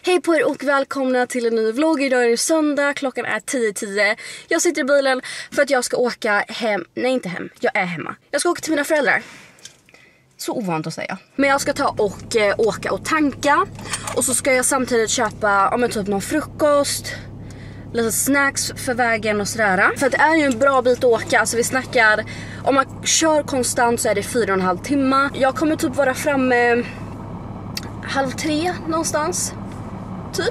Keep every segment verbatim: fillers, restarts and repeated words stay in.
Hej på er och välkomna till en ny vlogg. Idag är det söndag, klockan är tio tio. Jag sitter i bilen för att jag ska åka hem. Nej, inte hem, jag är hemma. Jag ska åka till mina föräldrar. Så ovant att säga. Men jag ska ta och eh, åka och tanka. Och så ska jag samtidigt köpa om jag typ någon frukost, lite snacks för vägen och sådär. För det är ju en bra bit att åka. Alltså vi snackar, om man kör konstant så är det fyra och en halv timme. Jag kommer typ vara framme halv tre någonstans. Typ.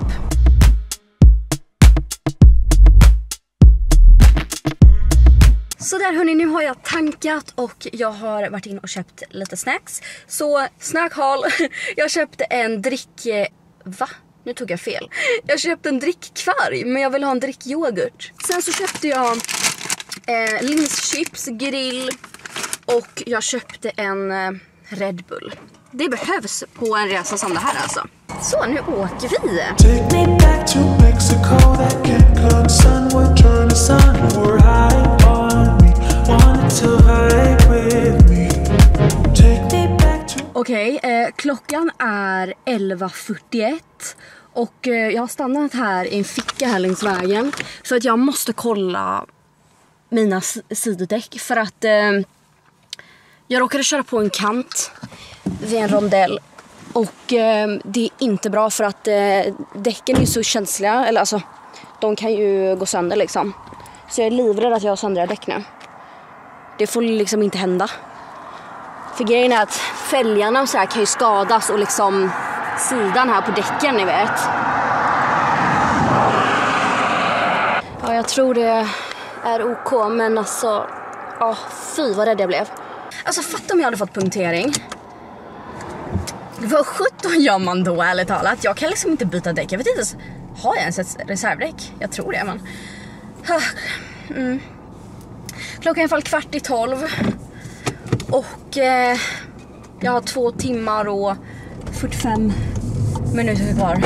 Så där hörni, nu har jag tankat och jag har varit in och köpt lite snacks. Så snackhall, jag köpte en drick... Va? Nu tog jag fel. Jag köpte en drickkvarg, men jag vill ha en drickyoghurt. Sen så köpte jag eh, linschips, grill och jag köpte en eh, Red Bull. Det behövs på en resa som det här alltså. Så nu åker vi. Take me back to Mexico, that Cancun sun would turn the sun or high on me, wanted to hide with me. Take me back to... Okej, okay, eh, klockan är elva fyrtioett och eh, jag har stannat här i en ficka här längs vägen för att jag måste kolla mina sidodäck för att eh, jag råkade köra på en kant vid en rondell. Och eh, det är inte bra för att eh, däcken är så känsliga. Eller alltså, de kan ju gå sönder liksom. Så jag är livrädd att jag har söndrar däck nu. Det får liksom inte hända. För grejen är att fälgarna och så här kan ju skadas. Och liksom sidan här på däcken, ni vet. Ja, jag tror det är OK. Men alltså, ja, fy vad rädd jag blev. Alltså fatta om jag hade fått punktering. Vad sjutton gör man då, ärligt talat? Jag kan liksom inte byta däck. Jag vet inte, har jag ens ett reservdäck? Jag tror det, men... Mm. Klockan är i alla fall kvart i tolv. Och eh, jag har två timmar och fyrtiofem minuter kvar.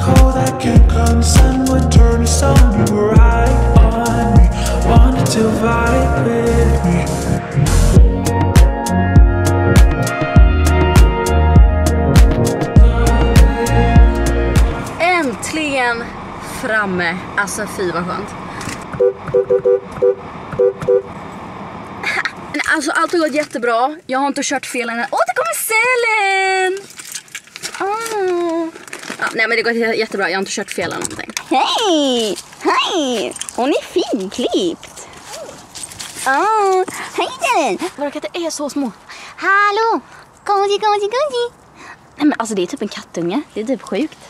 Äntligen framme. Alltså fy vad skönt. Alltså allt har gått jättebra. Jag har inte kört fel än. Åh, det kommer sälen! Oh. Ja, nej men det går jättebra. Jag har inte kört fel eller någonting. Hej! Hej! Hon är finklippt. Oh, hej den! Våra katter är så små. Hallå! Goji, goji, goji. Nej men alltså det är typ en kattunge. Det är typ sjukt.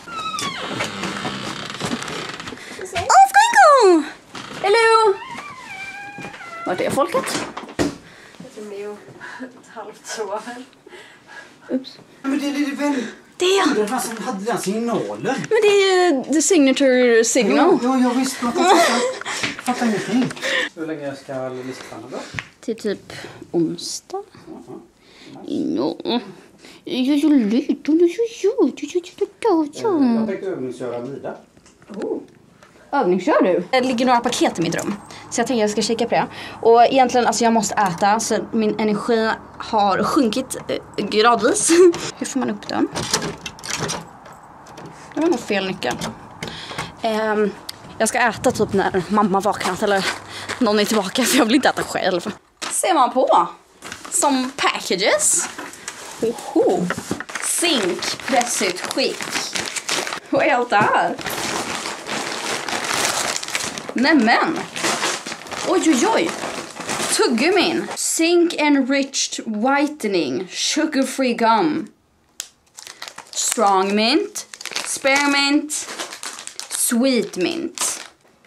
Åh, Squinko! Hello! Vart är folket? Jag tror det är ett halvt så här. Ups. Men det är det väl... Det är det var som hade den signalen. Men det är ju the signature signal. Ja, jag visste att jag fattar ingenting. Hur länge ska listan då? Till typ onsdag. Ja. Jag är så liten. Jag tänkte övningsköra Mida. Oh. Övningskör du? Det ligger några paket i mitt rum. Så jag tänker att jag ska kika på det. Och egentligen, alltså jag måste äta. Så min energi har sjunkit eh, gradvis. Hur får man upp den? Det var nog fel nyckel. Um, jag ska äta typ när mamma vaknat. Eller någon är tillbaka. För jag vill inte äta själv. Ser man på. Som packages. Oho. Zink. Pressutskick. Vad är allt det här? Nämen. Oj, oj, oj. Tuggummin. Zinc enriched whitening. Sugar-free gum. Strong mint. Spearmint. Sweet mint.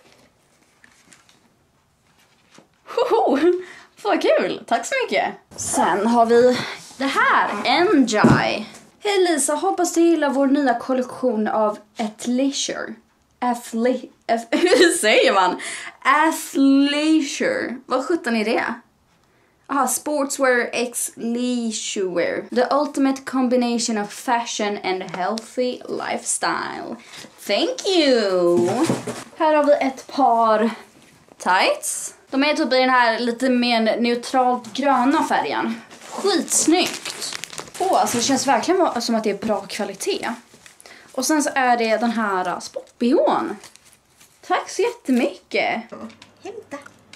Hoho. Vad kul. Tack så mycket. Sen har vi det här. Enjoy. Hej Lisa, hoppas du gillar vår nya kollektion av athleisure. Athle- Hur säger man? Athleisure. Vad sjutton är det? Aha, sportswear x leisurewear. The ultimate combination of fashion and healthy lifestyle. Thank you! Här har vi ett par tights. De är typ i den här lite mer neutralt gröna färgen. Skitsnyggt! Åh, alltså det känns verkligen som att det är bra kvalitet. Och sen så är det den här sport-B H:n. Tack så jättemycket. Ja, hämta.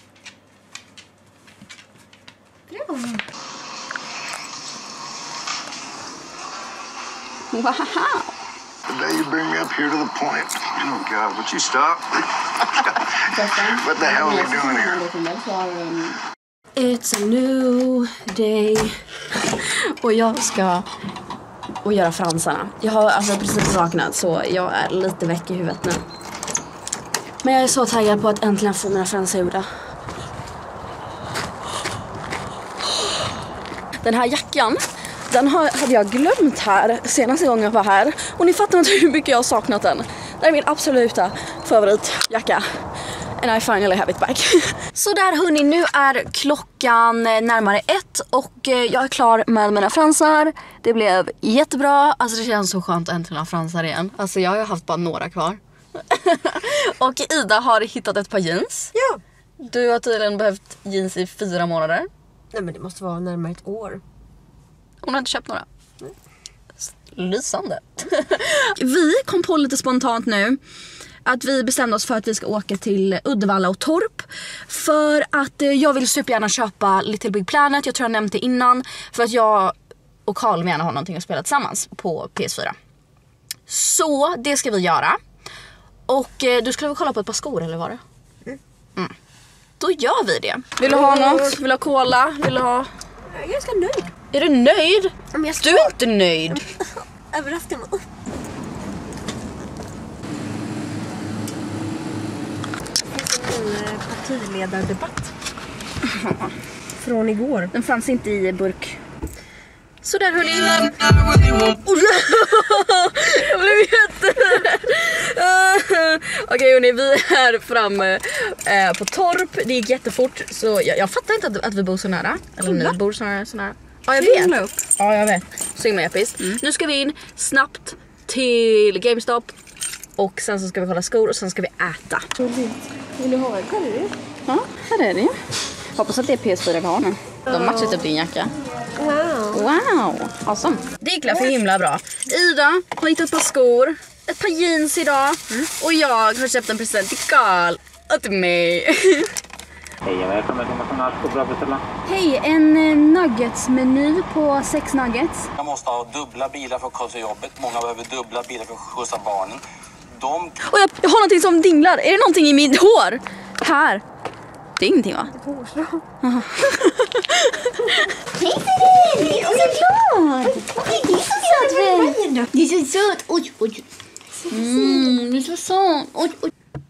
Bra. Wow. Now you bring me up here to the point. Oh God, would you stop? What the hell are we doing here? It's a new day. Och jag ska och göra fransarna. Jag har alltså precis vaknat så jag är lite väck i huvudet nu. Men jag är så taggad på att äntligen få mina fransar gjorda. Den här jackan, den hade jag glömt här senaste gången jag var här. Och ni fattar inte hur mycket jag har saknat den. Det är min absoluta favoritjacka. And I finally have it back. Så där hörni, nu är klockan närmare ett och jag är klar med mina fransar. Det blev jättebra. Alltså det känns så skönt att äntligen ha fransar igen. Alltså jag har ju haft bara några kvar. Och Ida har hittat ett par jeans. Ja. Du har tydligen behövt jeans i fyra månader. Nej, men det måste vara närmare ett år. Hon har inte köpt några. Lysande. Vi kom på lite spontant nu att vi bestämde oss för att vi ska åka till Uddevalla och Torp. För att eh, jag vill supergärna köpa Little Big Planet. Jag tror jag nämnde det innan. För att jag och Carl gärna har någonting att spela tillsammans på P S fyra. Så det ska vi göra. Och eh, du skulle väl kolla på ett par skor eller vad det? Mm. Mm. Då gör vi det. Vill du ha något? Vill du ha cola? Vill du ha... Jag är ganska nöjd. Är du nöjd? Men jag ska... Du är inte nöjd. Överraska mig. Det finns en partiledardebatt. Från igår. Den fanns inte i burk. Så där hörni. Jag blev jätte... Okej hörni, vi är framme eh, på Torp. Det gick jättefort. Så jag, jag fattar inte att, att vi bor så nära. Eller ni bor så nära, så nära. Ja jag vet. Upp. Ja jag vet. Så himla episkt. Mm. Nu ska vi in snabbt till GameStop. Och sen så ska vi kolla skor och sen ska vi äta. Vill du ha en curry? Ja, här är det. Hoppas att det är P S fyra vi har nu. De matchar typ din jacka. Wow. Wow, awesome. Det gick för himla bra. Ida har hittat ett par skor, ett par jeans idag. Mm. Och jag har köpt en present till Carl och till mig. Hej, välkommen till McDonalds. Går bra beställa? Hej, en eh, nuggetsmeny på sex nuggets. Jag måste ha dubbla bilar för att komma till jobbet. Många behöver dubbla bilar för att skjutsa barnen. De... Och jag, jag har någonting som dinglar. Är det någonting i mitt hår? Här. Det är ingenting va? Det är hårstrå. Hej Cyril! Och såklart! Det är så söt väl? Det är så söt. Oj, oj. Mm, det är så söt. Oj, oj.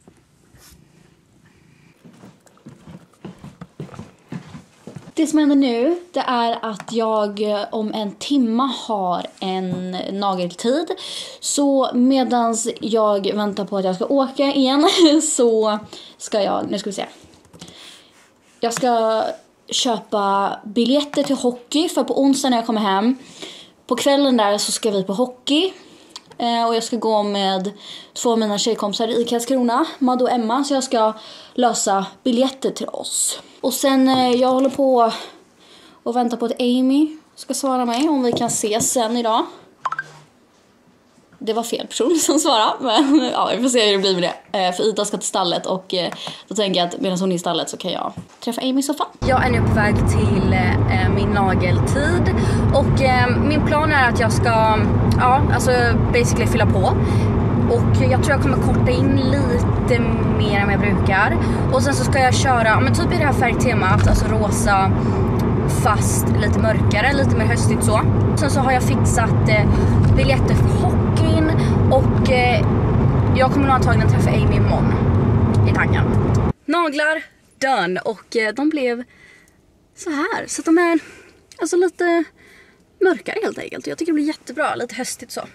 Det som händer nu, det är att jag om en timma har en nageltid. Så medans jag väntar på att jag ska åka igen så ska jag, nu ska vi se. Jag ska köpa biljetter till hockey för på onsdag när jag kommer hem. På kvällen där så ska vi på hockey. Eh, och jag ska gå med två av mina tjejkompisar i Karlskrona, Madde och Emma. Så jag ska lösa biljetter till oss. Och sen eh, jag håller på och väntar på att Amy ska svara mig om vi kan ses sen idag. Det var fel person som svarade, men ja, vi får se hur det blir med det. Eh, för Ida ska till stallet och eh, då tänker jag att medan hon är i stallet så kan jag träffa Amy i soffan. Jag är nu på väg till eh, min nageltid och eh, min plan är att jag ska, ja, alltså basically fylla på. Och jag tror jag kommer korta in lite mer än jag brukar. Och sen så ska jag köra, men typ i det här färgtemat, alltså rosa fast lite mörkare, lite mer höstigt så. Sen så har jag fixat eh, biljetter för hockeyn och eh, jag kommer nog antagligen träffa Amy imorgon i tanken. Naglar done och eh, de blev så här, så att de är alltså lite mörkare helt enkelt. Jag tycker det blir jättebra, lite höstigt så.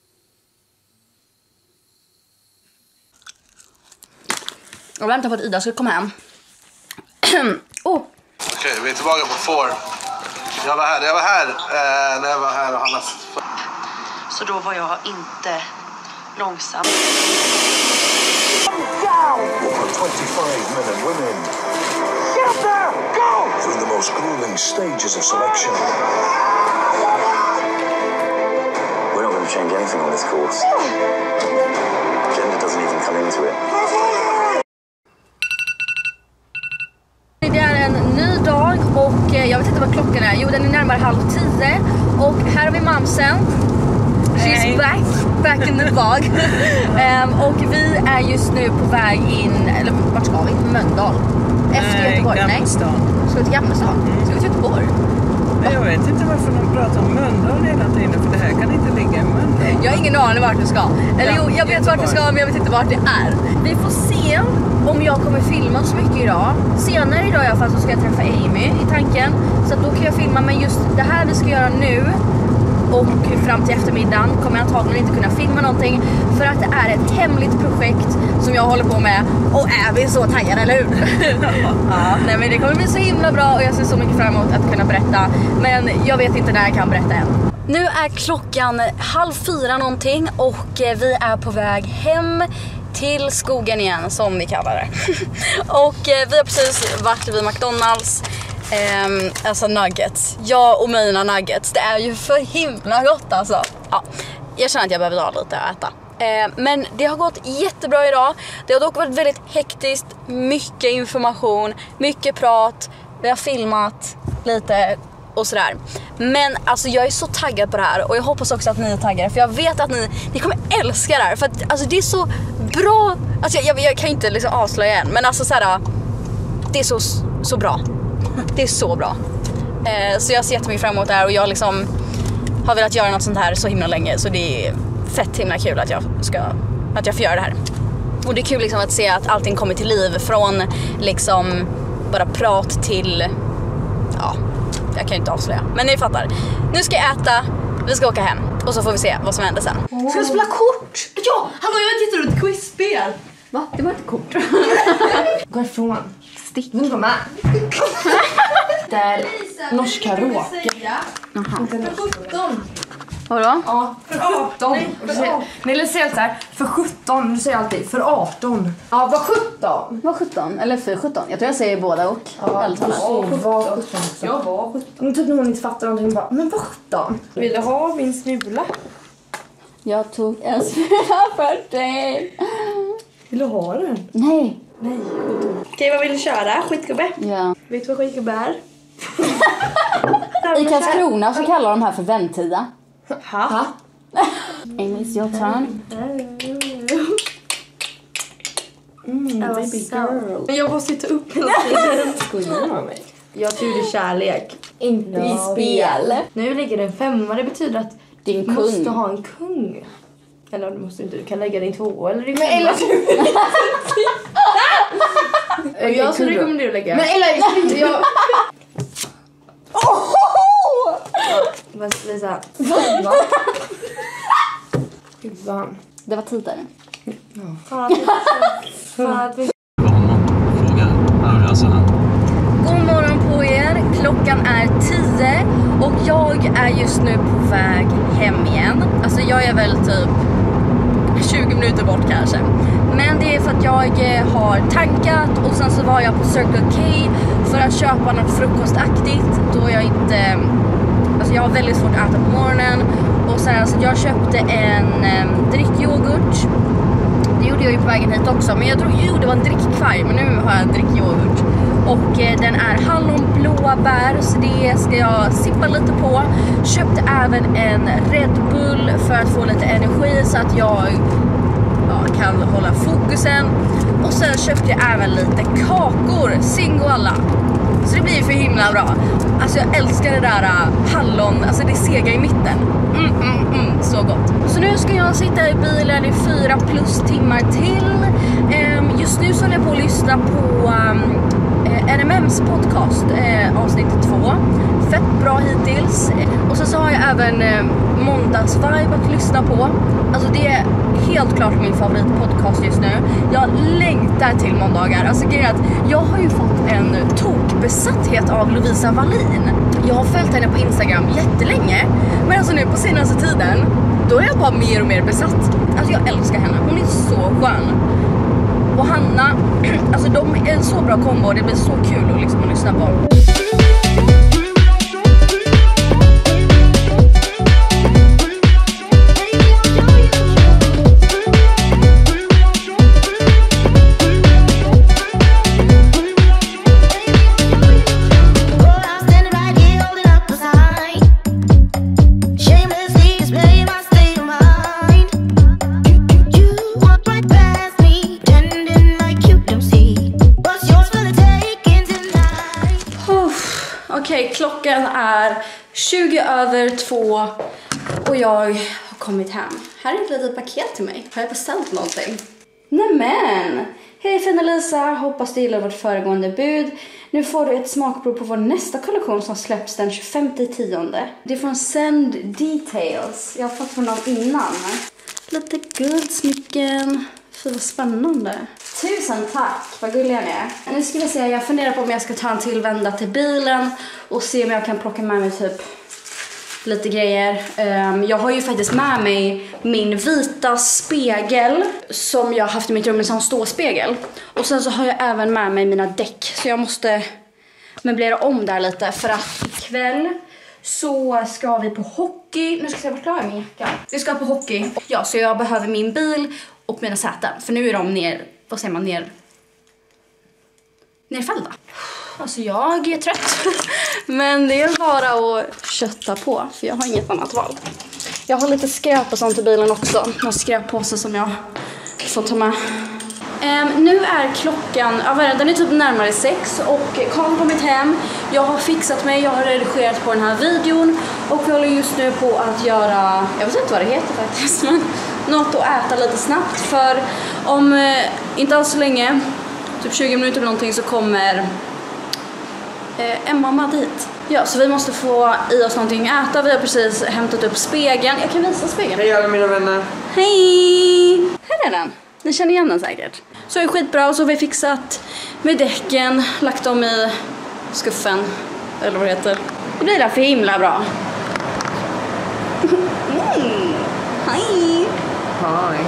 Jag väntar på att Ida ska komma hem. oh. Okej, vi är tillbaka på four. Jag var här, jag var här eh, när jag var här och handlade. Så då var jag inte långsam. Over twenty-five men and women. Get up there! Go! Through the most grueling stages of selection. We're not going to change anything on this course. Gender doesn't even come into it. Det är en ny dag och jag vet inte vad klockan är. Jo, den är närmare halv tio. Och här har vi mamsen. She's hey. back, back in the vlog. um, och vi är just nu på väg in, eller vart ska vi? Mölndal. Efter Nej, Göteborg. Nej, ska vi till Gamlestan? Mm. Ska vi till Göteborg? Va? Jag vet inte varför de pratar om Mölndal hela tiden, för det här kan inte ligga i Mölndal. Jag har ingen aning vart vi ska. Eller jo, jag vet vart vi ska, men jag vet inte vart det är. Vi får se om jag kommer filma så mycket idag. Senare idag i alla fall så ska jag träffa Amy i tanken. Så att då kan jag filma, men just det här vi ska göra nu och fram till eftermiddagen kommer jag antagligen inte kunna filma någonting. För att det är ett hemligt projekt som jag håller på med. Och är vi så taggade, eller hur? Ja, nej, men det kommer bli så himla bra och jag ser så mycket fram emot att kunna berätta. Men jag vet inte när jag kan berätta än. Nu är klockan halv fyra någonting och vi är på väg hem till skogen igen, som vi kallar det. Och eh, vi har precis varit vid McDonalds. eh, Alltså nuggets. Jag och mina nuggets. Det är ju för himla gott alltså. Ja, jag känner att jag behöver dra lite och äta. eh, Men det har gått jättebra idag. Det har dock varit väldigt hektiskt. Mycket information, mycket prat. Vi har filmat lite och sådär. Men alltså jag är så taggad på det här. Och jag hoppas också att ni är taggade. För jag vet att ni, ni kommer älska det här. För att alltså, det är så bra. Alltså jag, jag, jag kan inte liksom avslöja än. Men alltså såhär, det är så, så bra. Det är så bra. eh, Så jag ser jättemycket fram emot det här. Och jag liksom har velat göra något sånt här så himla länge. Så det är fett himla kul att jag ska Att jag får göra det här. Och det är kul liksom att se att allting kommer till liv. Från liksom bara prat till, ja, jag kan ju inte avslöja. Men ni fattar. Nu ska jag äta, vi ska åka hem. Och så får vi se vad som händer sen. Oh. Ska vi spela kort? Ja, hallå, jag har ett jätteroligt quizspel. Va? Det var ett kort. Gå ifrån. Stick. Du kommer med. Där norska råke. sjutton. Vadå? Ja, för arton. Nej, eller säger så här, för sjutton, du säger alltid för arton. Ja, var sjutton. Var sjutton, eller för sjutton. Jag tror jag säger båda och. Ja, du säger var sjutton. Jag var sjutton. Om typ någon inte fattar någonting, bara, men var sjutton. Vill du ha min smula? Jag tog en smula för dig. Vill du ha den? Nej. Nej. Okej, vad vill du köra? Skitgubbe? Ja. Vet du vad skitgubbe är? I Karlskrona så kallar de här för vänttida. Ha? Amy's your turn. Mm, baby girl. Men jag måste ta upp hela tiden. Skojar med mig. Jag tror det är kärlek. Inte i spel. Nu ligger det en femma. Det betyder att din du kung måste ha en kung. Eller du måste inte. Du kan lägga din två eller din femma. Men eller du. Jag skulle rekommendera att lägga. Men eller jag... Oh! Ja, Lisa. Fan. Det var tidigare. Ja. Fan. Fan. God morgon på er. Klockan är tio och jag är just nu på väg hem igen. Alltså jag är väl typ tjugo minuter bort kanske. Men det är för att jag har tankat och sen så var jag på Circle K för att köpa något frukostaktigt då jag inte... Alltså jag har väldigt svårt att äta på morgonen. Och sen alltså jag köpte en um, drickyoghurt. Det gjorde jag ju på vägen hit också. Men jag tror jo det var en drickkvarg. Men nu har jag en drickyoghurt. Och eh, den är hallonblåbär. Så det ska jag sippa lite på. Köpte även en Red Bull för att få lite energi. Så att jag ja, kan hålla fokusen. Och sen köpte jag även lite kakor. Singoalla. Så det blir för himla bra. Alltså jag älskar det där uh, hallon. Alltså det sega i mitten. Mm, mm, mm, så gott. Så nu ska jag sitta i bilen i fyra plus timmar till. um, Just nu så håller jag på att lyssna på um, N M M's podcast uh, avsnitt två. Fett bra hittills. Och så, så har jag även uh, måndagsvibe att lyssna på. Alltså det är helt klart min favoritpodcast just nu. Jag längtar till måndagar. Alltså grejen är att jag har ju fått en tokbesatthet av Lovisa Wallin. Jag har följt henne på Instagram jättelänge. Men alltså nu på senaste tiden då är jag bara mer och mer besatt. Alltså jag älskar henne. Hon är så skön. Och Hanna, alltså de är en så bra kombo. Det blir så kul att, liksom, att lyssna på. Klockan är tjugo över två och jag har kommit hem. Här är ett litet paket till mig. Har jag beställt någonting? Nämen! Hej fina Lisa, hoppas du gillar vårt föregående bud. Nu får du ett smakprov på vår nästa kollektion som släpps den tjugofemte tionde. Det är från Send Details. Jag har fått från dem innan. Lite guldsmycken. Fy vad spännande. Tusen tack, vad gulliga ni är. Nu ska vi se, jag funderar på om jag ska ta en till vända till bilen och se om jag kan plocka med mig typ lite grejer. Um, jag har ju faktiskt med mig min vita spegel som jag har haft i mitt rum, en sån ståspegel. Och sen så har jag även med mig mina däck, så jag måste möblera om där lite för att ikväll så ska vi på hockey. Nu ska jag se, vart klarar jag min jacka? Vi ska på hockey. Ja, så jag behöver min bil och mina säten. För nu är de ner, vad säger man, ner nerfällda. Alltså jag är trött. Men det är bara att kötta på, för jag har inget annat val. Jag har lite skräp och sånt i bilen också. Någon skräppåse som jag får ta med. Um, nu är klockan, ja, den är typ närmare sex och Karl har kommit hem. Jag har fixat mig, jag har redigerat på den här videon och vi håller just nu på att göra, jag vet inte vad det heter faktiskt, men något att äta lite snabbt. För om eh, inte alls så länge, typ tjugo minuter eller någonting, så kommer eh, en mamma dit. Ja, så vi måste få i oss någonting att äta. Vi har precis hämtat upp spegeln. Jag kan visa spegeln. Hej alla mina vänner. Hej! Här är den. Ni känner igen den säkert. Så är det skitbra, och så har vi fixat med däcken, lagt dem i skuffen, eller vad det heter. Det blir där för himla bra. Mm. Hej! Hej.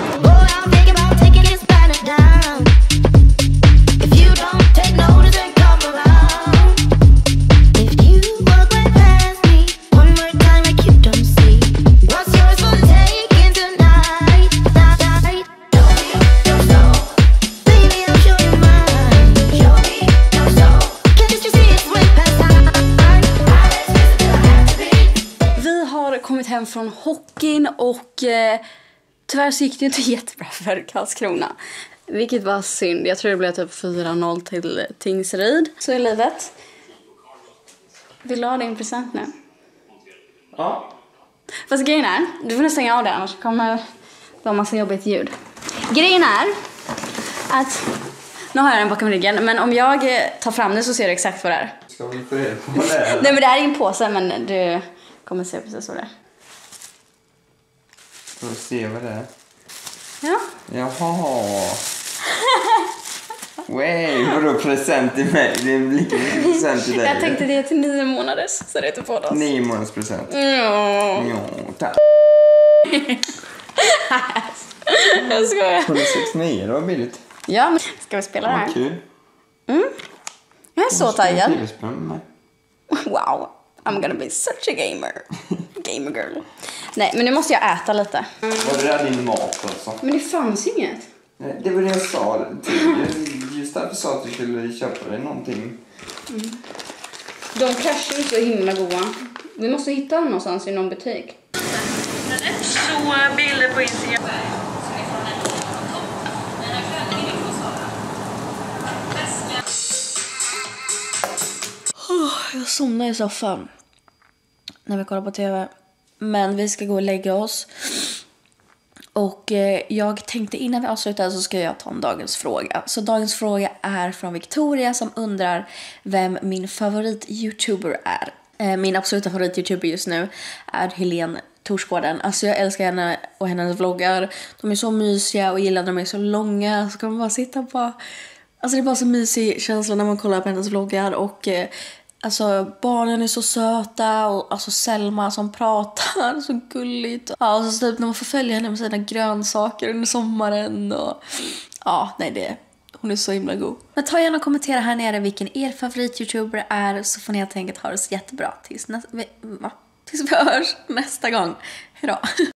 Kommit hem från hockeyn och eh, tyvärr så gick det inte jättebra för Karlskrona. Vilket var synd. Jag tror det blev typ fyra noll till Tingsryd. Så är livet. Vill du ha din present nu? Ja. Fast grejen är, du får nästan stänga av det, annars kommer det vara massa jobbigt ljud. Grejen är att, nu har jag den bakom ryggen, men om jag tar fram det så ser du exakt vad det är. Ska vi få reda på vad det är? Nej, men det är i en påse, men du kommer se precis vad det är. Får vi se vad det är? Ja. Jaha. Wey, vadå present till mig? Det är lika mycket present till dig. Jag tänkte det till nio månaders, så det är inte på oss. Nio månaders present. Ja. Ja, tack. Jag skojar. hundrasextionio, det var billigt. Ja, men ska vi spela det här? Vad kul. Mm. Jag är så taggad. Med. Wow, I'm gonna be such a gamer. Gamer girl. Nej, men nu måste jag äta lite. Mm. Var det där din mat alltså? Men det fanns inget. Nej, det var det jag sa tidigare. Just därför sa att du skulle köpa dig någonting. Mm. De kraschar ju så himla goda. Vi måste hitta dem någonstans i någon butik. Så bilder på Instagram. Oh, jag somnar i soffan när vi kollar på tv. Men vi ska gå och lägga oss. Och eh, jag tänkte innan vi avslutar så ska jag ta en dagens fråga. Så dagens fråga är från Victoria som undrar vem min favorit-youtuber är. Eh, min absoluta favorit-youtuber just nu är Helene Torsgården. Alltså jag älskar henne och hennes vloggar. De är så mysiga och gillar när de är så långa. Så kan man bara sitta på... Alltså det är bara så mysig känsla när man kollar på hennes vloggar. Och eh, alltså barnen är så söta. Och alltså Selma som pratar så gulligt. Ja, och så typ när man får följa henne med sina grönsaker under sommaren. Och ja, nej det hon är så himla god. Men ta gärna och kommentera här nere vilken er favorit-youtuber är. Så får ni helt enkelt ha det så jättebra tills, nä- va? tills vi hörs nästa gång. Hejdå.